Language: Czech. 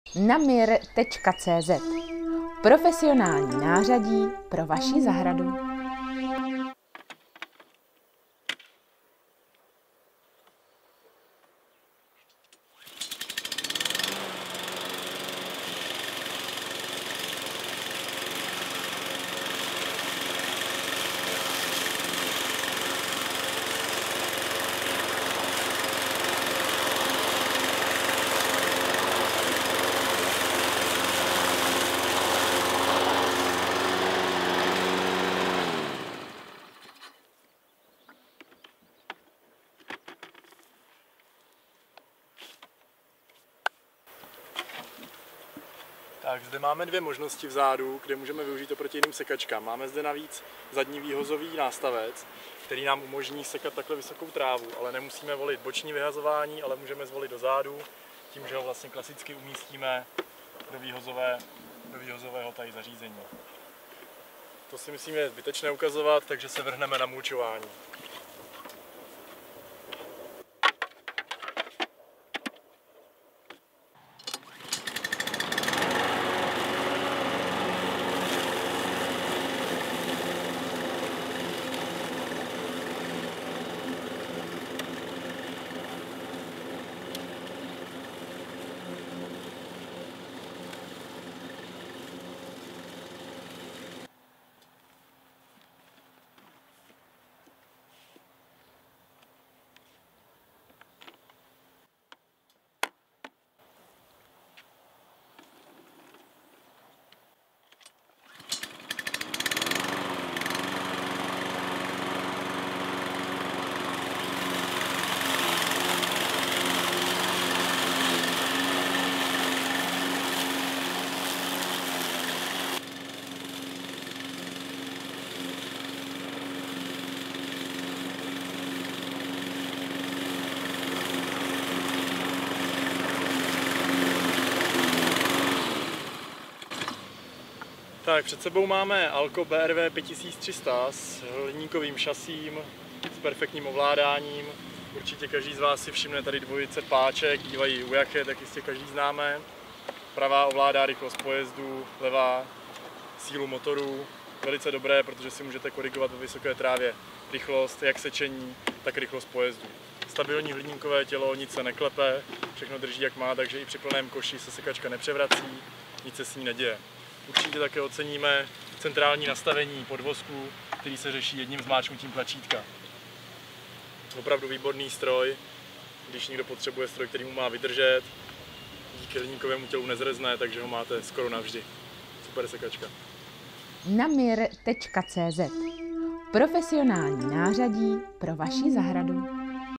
Namir.cz. Profesionální nářadí pro vaši zahradu. Tak zde máme dvě možnosti vzadu, kde můžeme využít oproti jiným sekačkám. Máme zde navíc zadní výhozový nástavec, který nám umožní sekat takhle vysokou trávu, ale nemusíme volit boční vyhazování, ale můžeme zvolit dozadu, tím, že ho vlastně klasicky umístíme do výhozového tady zařízení. To si myslím je zbytečné ukazovat, takže se vrhneme na mulčování. Tak, před sebou máme Alco BRV 5300 s hliníkovým šasím, s perfektním ovládáním. Určitě každý z vás si všimne tady dvojice páček, bývají u jaké, tak jistě každý známe. Pravá ovládá rychlost pojezdu, levá sílu motoru. Velice dobré, protože si můžete korigovat ve vysoké trávě rychlost, jak sečení, tak rychlost pojezdu. Stabilní hliníkové tělo, nic se neklepe, všechno drží jak má, takže i při plném koši se sekačka nepřevrací, nic se s ní neděje. Určitě také oceníme centrální nastavení podvozku, který se řeší jedním zmáčknutím tlačítka. Opravdu výborný stroj, když někdo potřebuje stroj, který mu má vydržet, díky hliníkovému tělu nezrezne, takže ho máte skoro navždy. Super sekačka. Namir.cz. Profesionální nářadí pro vaši zahradu.